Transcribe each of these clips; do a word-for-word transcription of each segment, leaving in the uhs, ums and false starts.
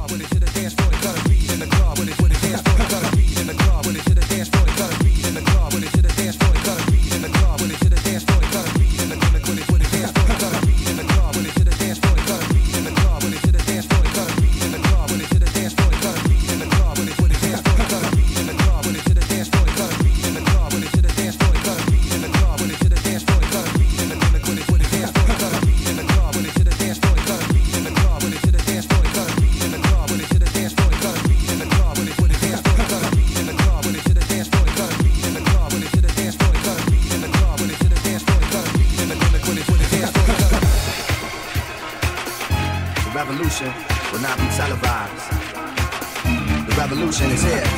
revolution will not be televised. The revolution is here.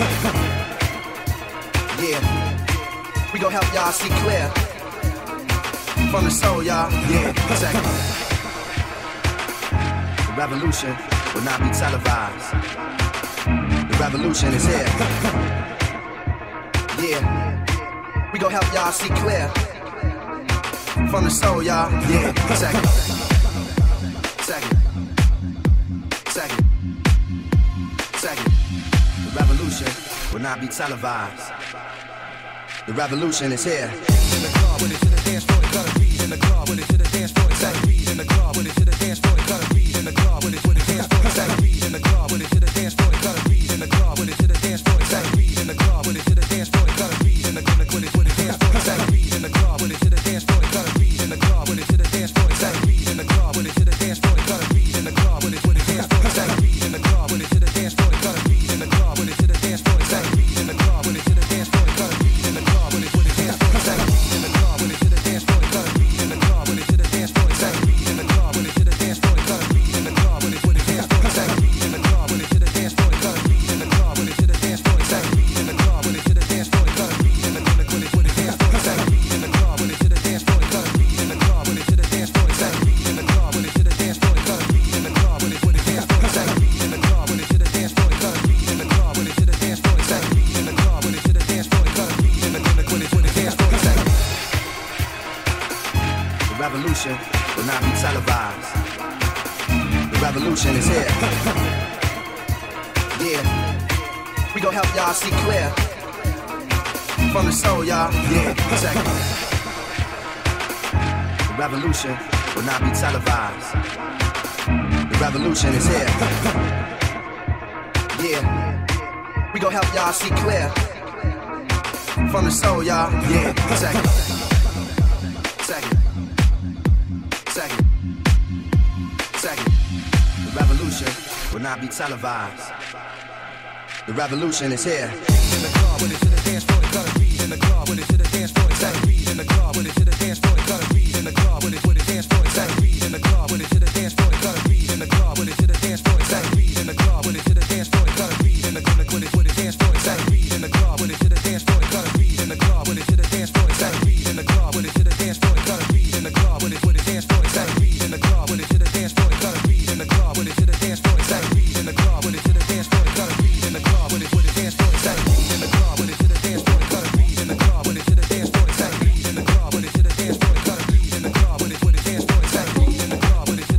Yeah, we gon' help y'all see clear. From the soul, y'all. Yeah, check it. The revolution will not be televised. The revolution is here. Yeah, we gon' help y'all see clear. From the soul, y'all. Yeah, check it. Check it. Check it. Check it. The revolution will not be televised. The revolution is here. In the club with it to the dance floor, the color beat. In the club with it to the dance floor, the color beat. In the club with it to the dance floor, the color beat. In the club with it to the dance floor, the color beat. In the club with it to the dance floor, the color beat. In the club with it to the dance floor, the color beat. In the club with it to the dance floor, the color beat. In the club with it to the dance floor, the color beat. In the club with it to the dance floor, the color beat. In the club with it to the dance floor, the color beat. In the club with it to the dance floor, the color beat. In the club with it to the dance floor, the color beat. In the club with it to the dance floor, the color beat. In the club with it to the dance floor, the color beat. In the club with it to the dance floor, the color beat. In the club with it to the dance floor, the color beat. In the club with it to the dance floor, the color beat. In the club with it to the dance floor, the color beat. In the club with it to the dance floor, the color beat. In the club with it to the dance floor, the color beat. In the club with it to the dance floor, the color beat. In the club with it to the dance floor, the color beat. In the club with it to the dance floor, the color beat. In the club with it to the dance floor, the color beat. In the club with it to the dance floor, the color beat. In the club with it to the dance floor, the color beat. In the club with it to the dance floor, the color beat. In the club with it to the dance floor, the color beat. In the club with it to the dance floor, the color beat. In the club with it to the dance floor, the color beat. In the club with it to the dance floor, the color beat. In the club with it to the dance floor, the color beat. The revolution will not be televised. The revolution is here. Yeah, we gon' help y'all see clear. From the soul, y'all. Yeah, check it. The revolution will not be televised. The revolution is here. Yeah, we gon' help y'all see clear. From the soul, y'all. Yeah, check it. Check it. Check it. Check it. The revolution will not be televised. The revolution is here. In the club with it to the dance floor, the color beat. In the club with it to the dance floor, the color beat. In the club with it to the dance floor, the color beat. In the club with it to the dance floor, the color beat. In the club with it to the dance floor, the color beat. In the club with it to the dance floor, the color beat. In the club with it to the dance floor, the color beat. In the club with it to the dance floor, the color beat. In the club with it to the dance floor, the color beat. In the club with it to the dance floor, the color beat. In the club with it to the dance floor, the color beat. In the club with it to the dance floor, the color beat. In the club with it to the dance floor, the color beat. In the club with it to the dance floor, the color beat. In the club with it to the dance floor, the color beat. In the club with it to the dance floor, the color beat. In the club with it to the dance floor, the color beat. In the club with it to the dance floor, the color beat. In the club with it to the dance floor, the color beat. In the club with it to the dance floor, the color beat. In the club with it to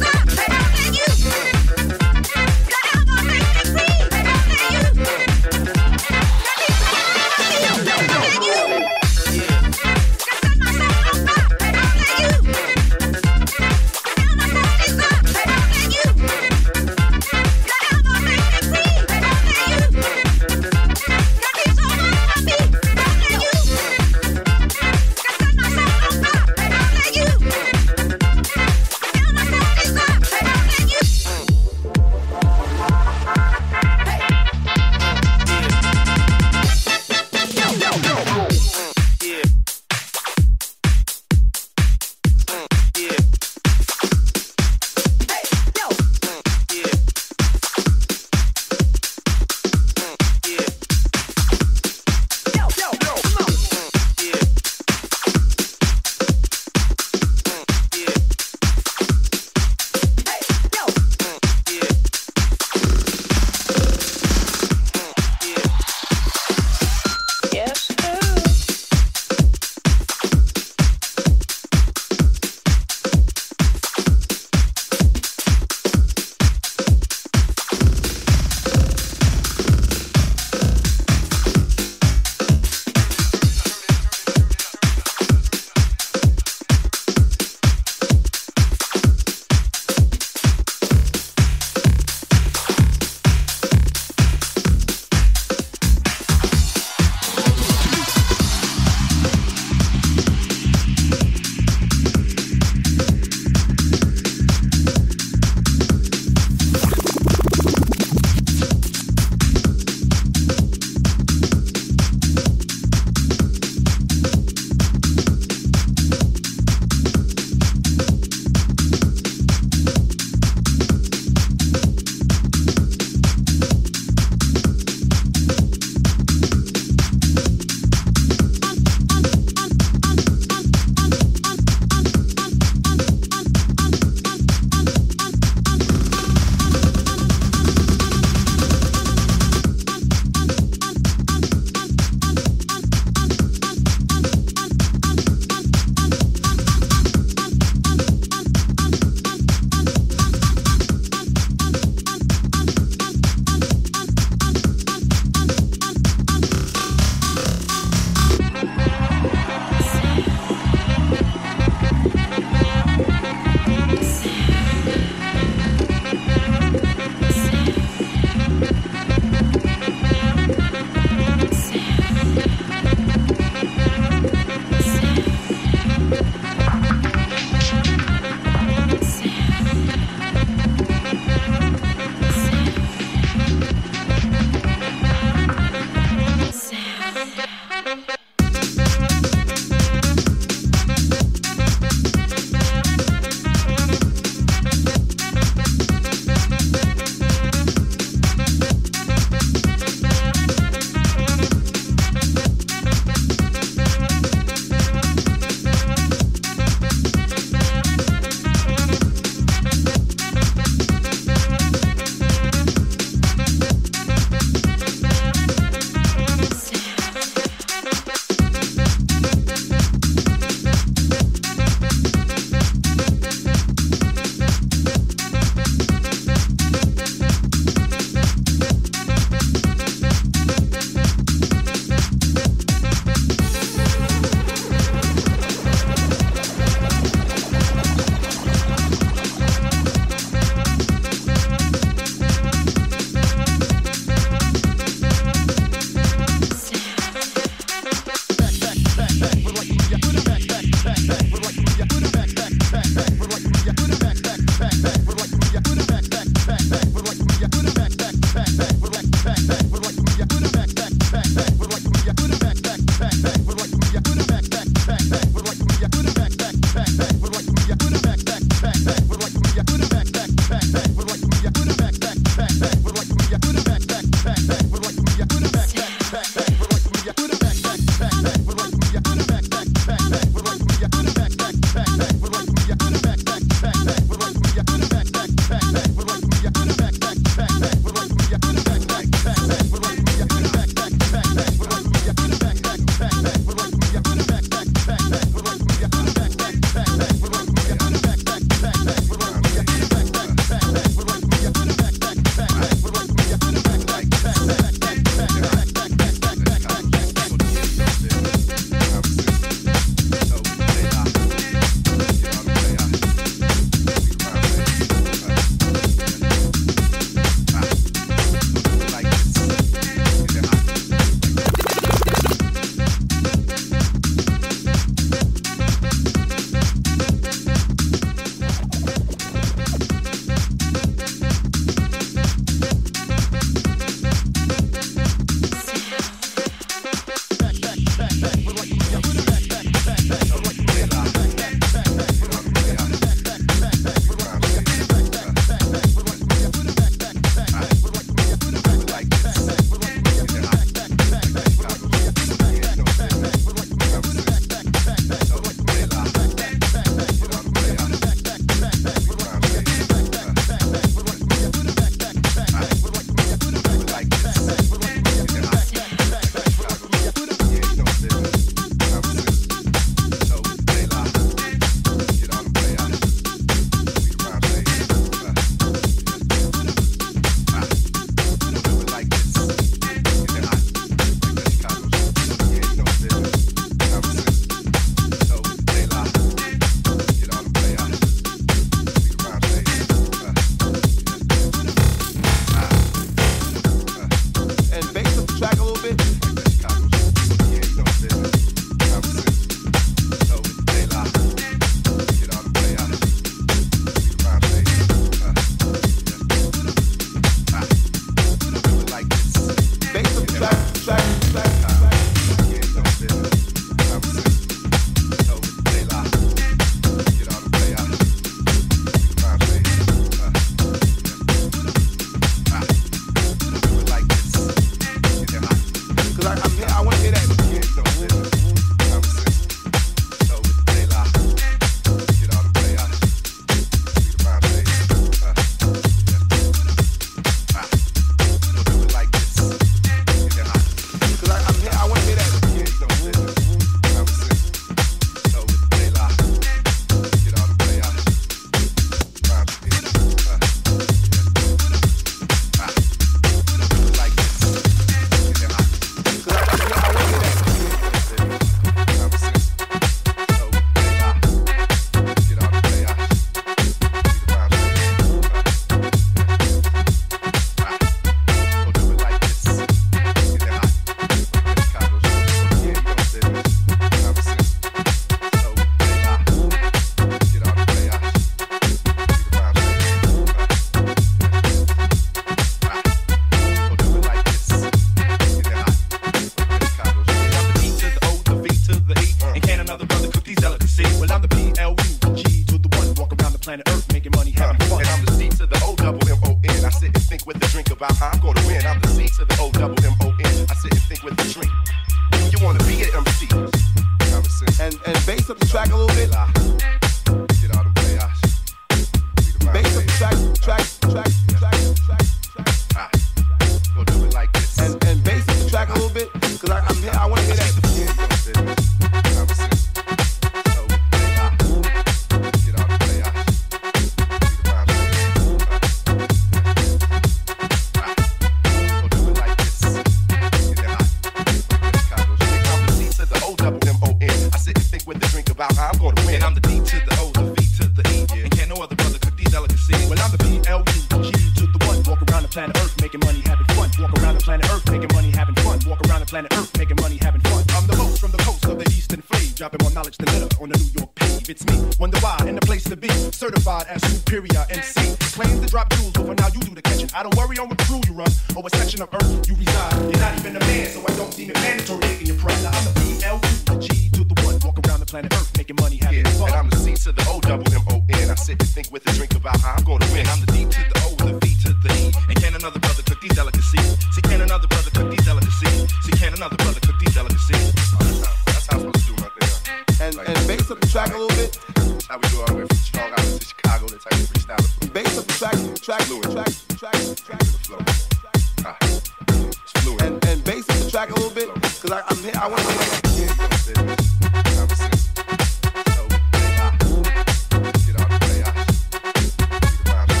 planet Earth, making money, having fun. I'm the host from the coast of the Eastern Fleet, dropping more knowledge than litter on the New York pave. It's me, wonder why, and the place to be, certified as superior M C. Claims to drop jewels, but for now you do the catching. I don't worry on what crew you run, or what section of Earth you reside. You're not even a man, so I don't deem it mandatory taking your pride. Now I'm the B L to the G to the one, walk around the planet Earth, making money, having yeah, fun. And I'm the C to the O double M O N. I sit and think with a drink about how I'm gonna win. I'm the D to the O, the V to the E. And can another brother cook these delicacies? See, can another brother cook these delicacies? See, can another brother cook these delicacies? Oh, that's, how, that's how I'm supposed to do right there. And, like, and bass up the track a little bit. That's how we do all the way from Strong Island to Chicago. That's how we freestyle. Bass up the track, track, fluent, track, track, track, the flow. Ah, it's fluent. And, and bass up the track a little bit, cause I, I'm here, I want to hear. Yeah, conversation. So, they lie. Get out the way, I see the rhyme.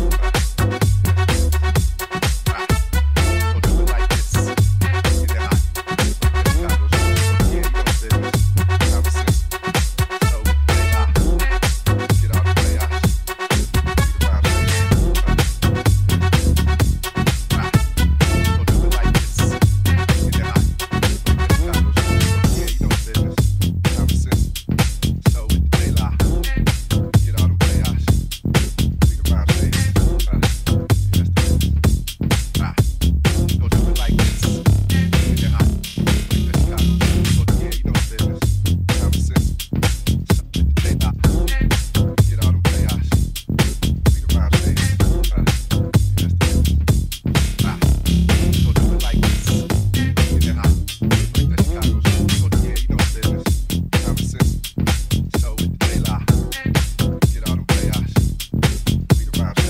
Ah, don't do it like this. Get it hot. Yeah, you know business. Conversation. So, they lie. Get out the way, I see the rhyme. Ah, don't do it like this. Get it hot. Yeah, you know business. Conversation. So, they lie. Get out the way, I see the rhyme. Ah, don't do it like this. Get it hot. Yeah, you know business. Conversation. So, they lie. Get out the way, I see the rhyme. Ah, don't do it like this. Get it hot. Like that Chicago shit. So, yeah, you know business. Conversation. So, they lie. Get out the way, I see the rhyme.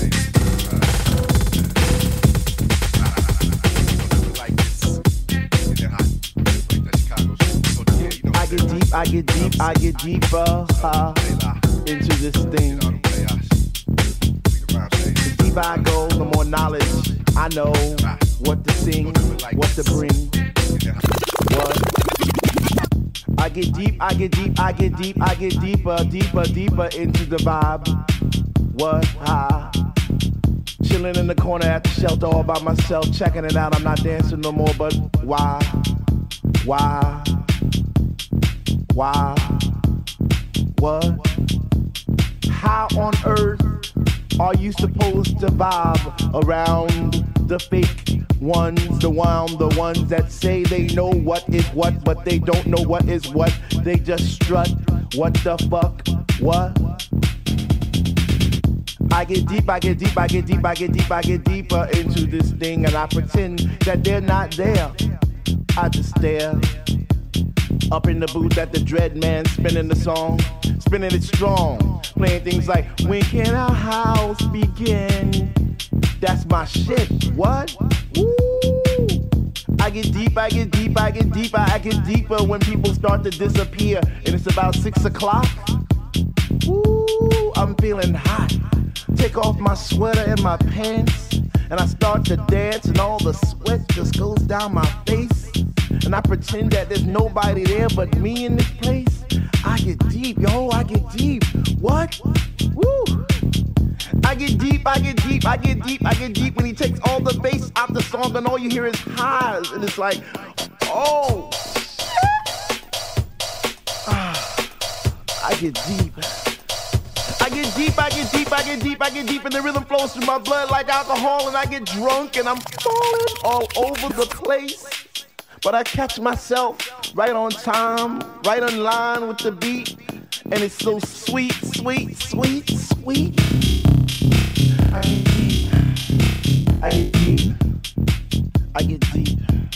Don't do it like this. Get it hot. Like that Chicago shit. So, yeah, you know I get deep, I get deep, I get deeper uh, they lie. into this thing. Get out the way, I see the rhyme. The deeper I go, the more knowledge I know what to sing, what to bring, what. I get deep, I get deep, I get deep, I get deeper, deeper, deeper into the vibe. What? Ah. Chilling in the corner at the shelter all by myself, checking it out. I'm not dancing no more, but why? Why? Why? What? How on earth are you supposed to vibe around the fake ones, the one, the ones that say they know what is what, but they don't know what is what? They just strut. What the fuck? What? I get deep, I get deep, I get deep, I get deep, I get deeper into this thing, and I pretend that they're not there. I just stare. Up in the booth at the Dread Man, spinning the song, spinning it strong, playing things like, when can our house begin? That's my shit, what? Woo! I get deep, I get deep, I get deeper, I get deeper when people start to disappear, and it's about six o'clock. Woo! I'm feeling hot. Take off my sweater and my pants, and I start to dance, and all the sweat just goes down my face. And I pretend that there's nobody there but me in this place. I get deep, yo, I get deep. What? Woo! I get deep, I get deep, I get deep, I get deep when he takes all the bass out the song and all you hear is highs. And it's like, oh, shit. Ah, I get deep. I get deep, I get deep, I get deep, I get deep, and the rhythm flows through my blood like alcohol, and I get drunk and I'm falling all over the place. But I catch myself right on time, right on line with the beat, and it's so sweet, sweet, sweet, sweet. I get deep, I get deep, I get deep.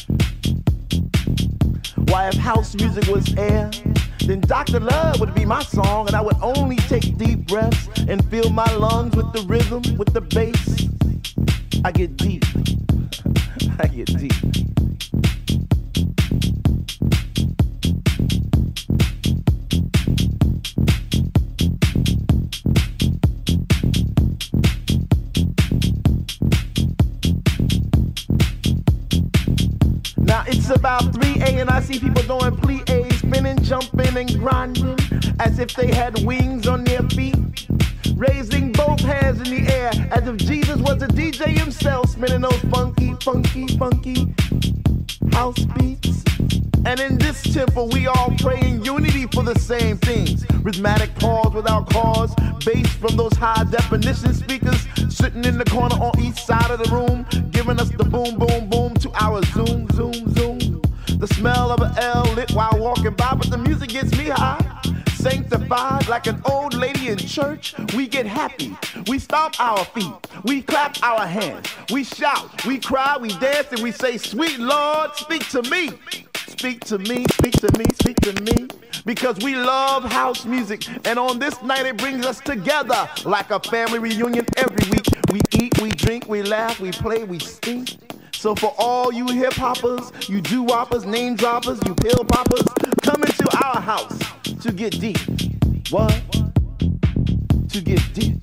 Why, if house music was air, then Doctor Love would be my song, and I would only take deep breaths and fill my lungs with the rhythm, with the bass. I get deep, I get deep. Now it's about three A and I see people doing plie, spinning, jumping, and grinding as if they had wings on their feet, raising both hands in the air as if Jesus was a D J himself, spinning those funky, funky, funky house beats. And in this temple, we all pray in unity for the same things. Rhythmic pause without cause, bass from those high definition speakers sitting in the corner on each side of the room, giving us the boom, boom, boom to our zoom, zoom, zoom. The smell of an L lit while walking by, but the music gets me high. Sanctified like an old lady in church, we get happy. We stomp our feet, we clap our hands, we shout, we cry, we dance, and we say, "Sweet Lord, speak to me. Speak to me, speak to me, speak to me." Because we love house music, and on this night it brings us together like a family reunion every week. We eat, we drink, we laugh, we play, we sing. So for all you hip hoppers, you doo-woppers, name droppers, you pill poppers, come into our house to get deep. What? To get deep.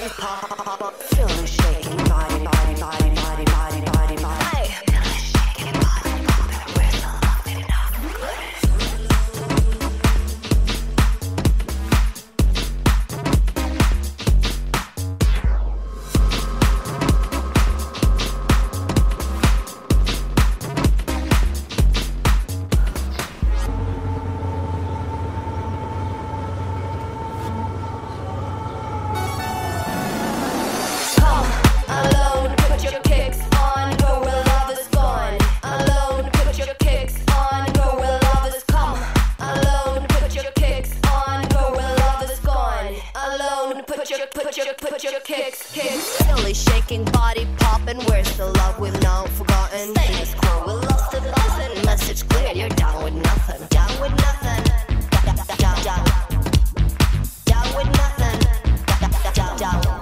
body pop, pop, pop. Feel the shaking body, body, body, body, body, body, body. Hey. Feel the shaking body popping. Where's the love in enough? Silly shaking body popping. Where's the love we've now forgotten? Status quo, we lost the button. Message clear, you're down with nothing. Down with nothing. Down, down, down. Down with nothing. Down, down, down.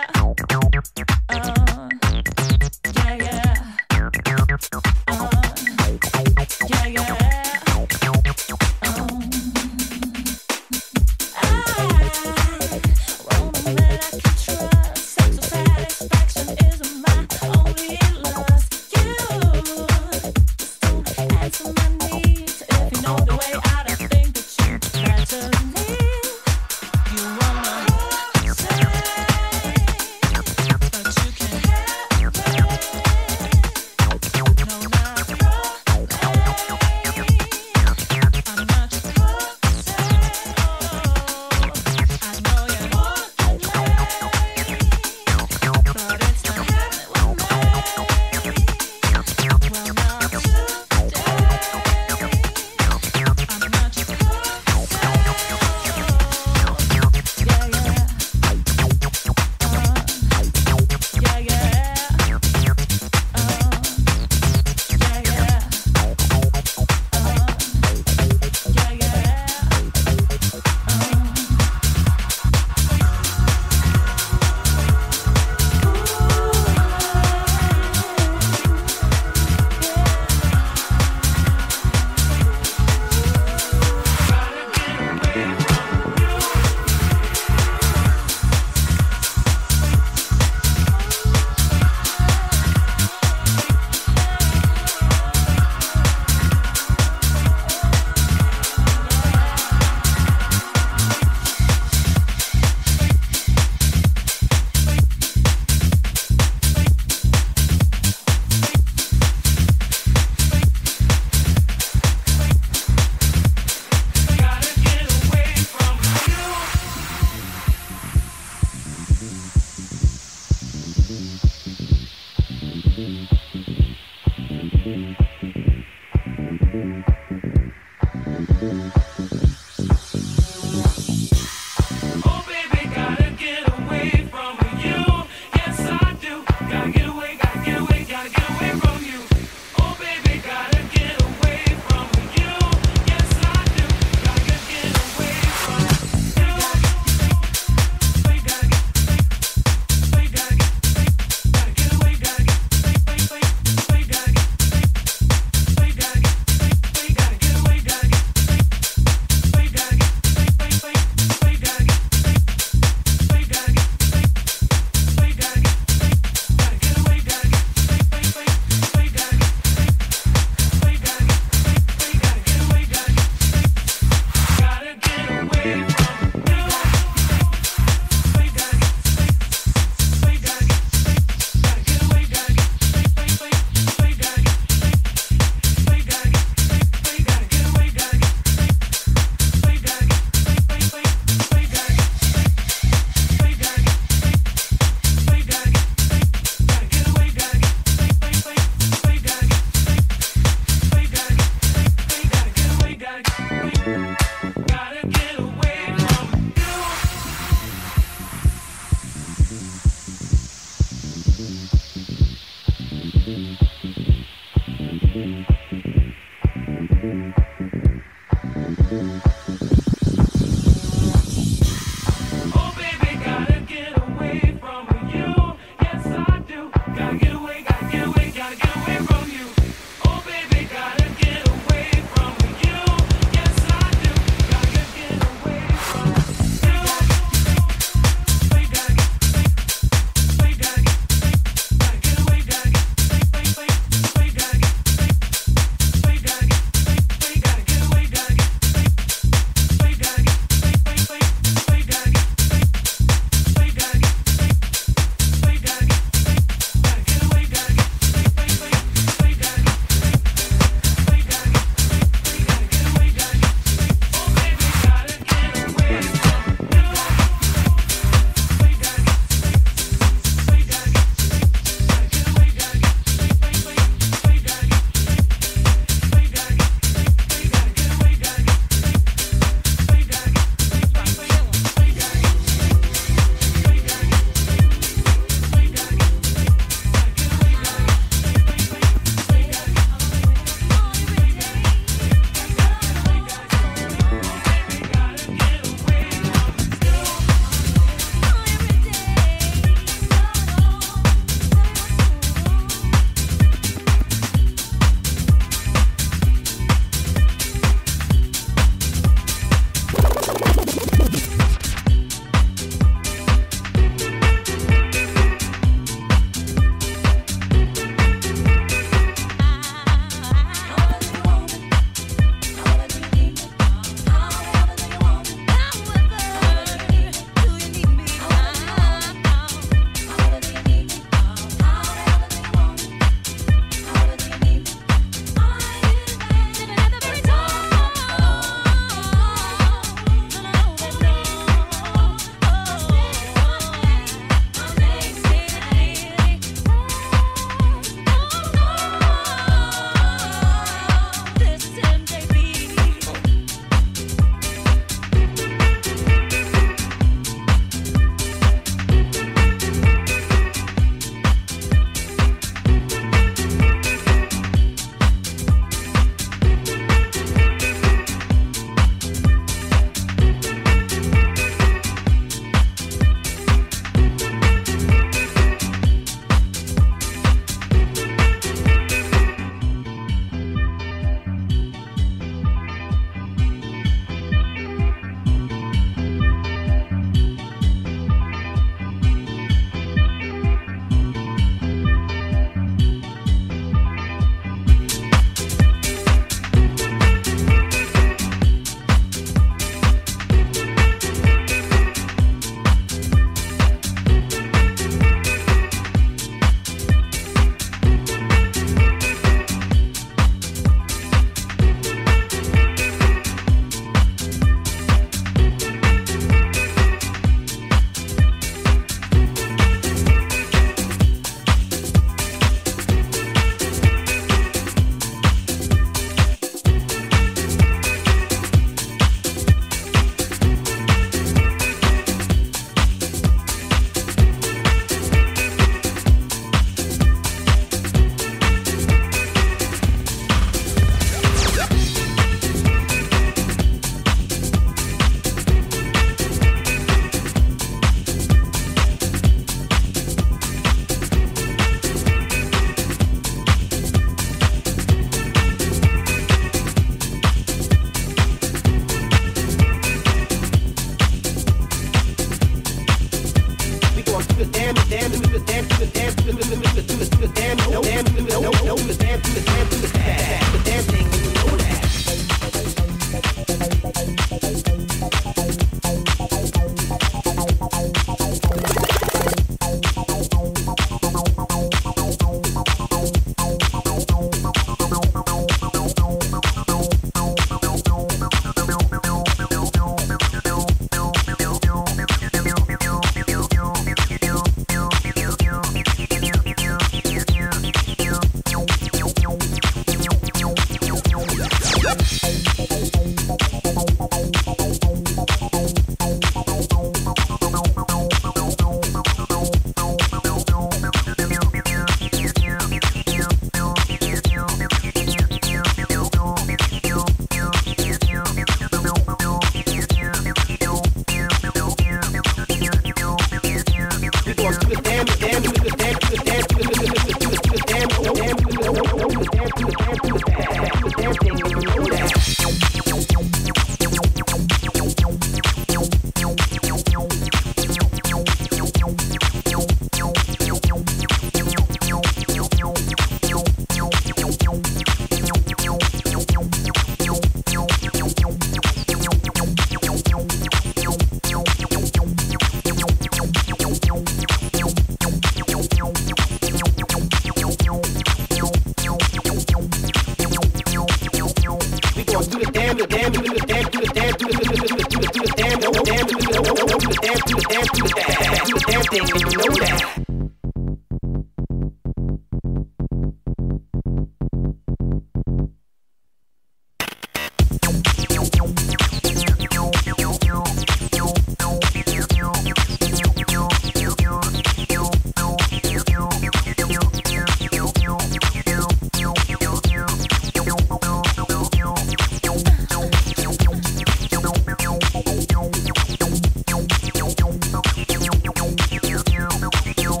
You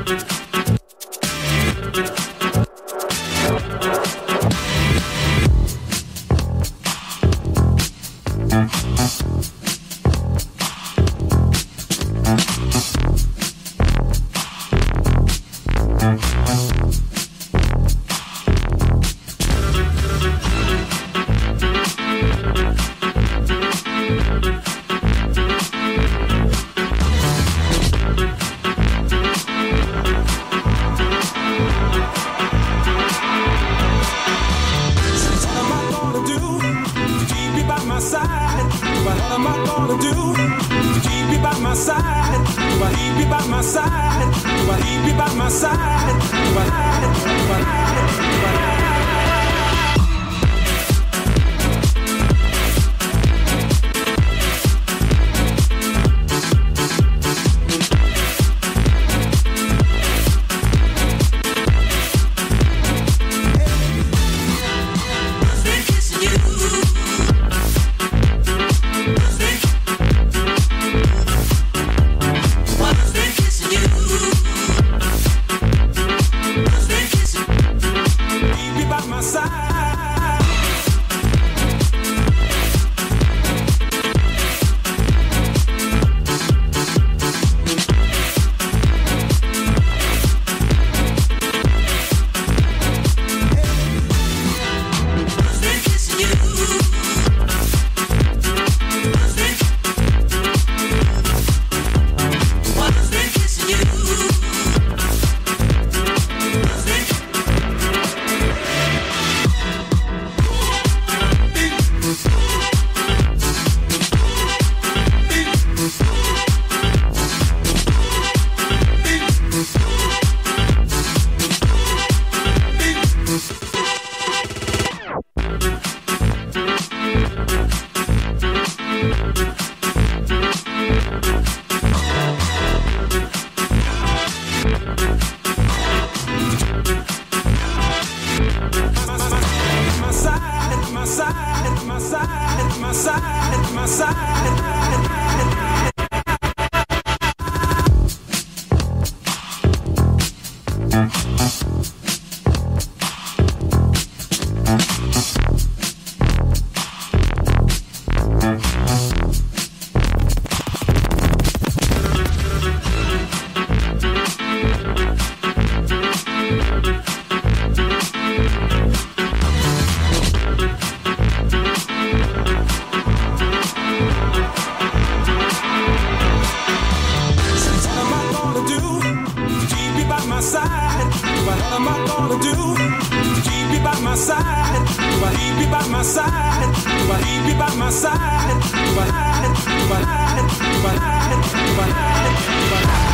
But